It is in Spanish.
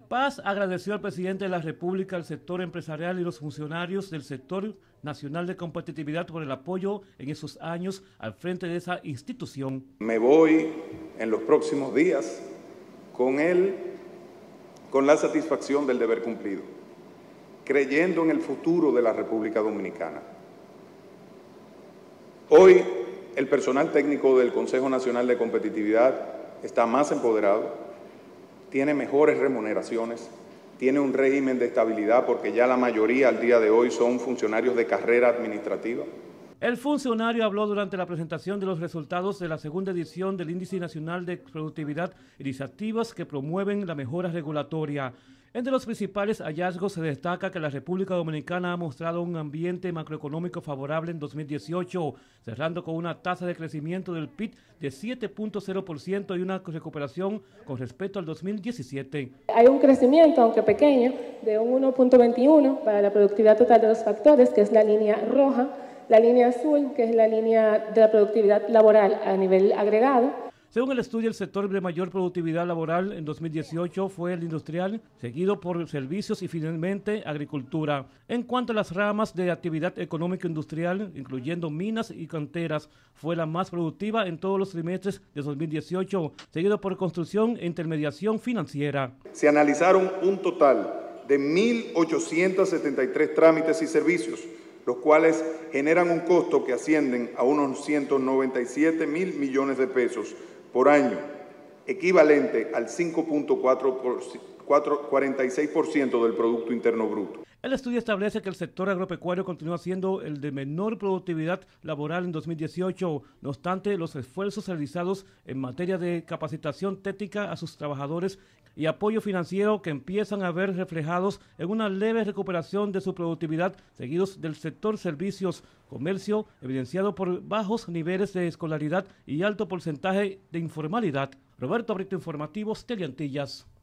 Paz agradeció al presidente de la República, al sector empresarial y los funcionarios del sector nacional de competitividad por el apoyo en esos años al frente de esa institución. Me voy en los próximos días con la satisfacción del deber cumplido, creyendo en el futuro de la República Dominicana. Hoy el personal técnico del Consejo Nacional de Competitividad está más empoderado, tiene mejores remuneraciones, tiene un régimen de estabilidad porque ya la mayoría al día de hoy son funcionarios de carrera administrativa. El funcionario habló durante la presentación de los resultados de la segunda edición del Índice Nacional de Productividad, iniciativas que promueven la mejora regulatoria. Entre los principales hallazgos se destaca que la República Dominicana ha mostrado un ambiente macroeconómico favorable en 2018, cerrando con una tasa de crecimiento del PIB de 7.0% y una recuperación con respecto al 2017. Hay un crecimiento, aunque pequeño, de un 1.21 para la productividad total de los factores, que es la línea roja, la línea azul, que es la línea de la productividad laboral a nivel agregado. Según el estudio, el sector de mayor productividad laboral en 2018 fue el industrial, seguido por servicios y finalmente agricultura. En cuanto a las ramas de actividad económica industrial, incluyendo minas y canteras, fue la más productiva en todos los trimestres de 2018, seguido por construcción e intermediación financiera. Se analizaron un total de 1.873 trámites y servicios, los cuales generan un costo que ascienden a unos 197.000 millones de pesos por año, equivalente al 5.46% del Producto Interno Bruto. El estudio establece que el sector agropecuario continúa siendo el de menor productividad laboral en 2018, no obstante los esfuerzos realizados en materia de capacitación técnica a sus trabajadores y apoyo financiero que empiezan a ver reflejados en una leve recuperación de su productividad, seguidos del sector servicios, comercio, evidenciado por bajos niveles de escolaridad y alto porcentaje de informalidad. Roberto Brito, Informativos, Teleantillas.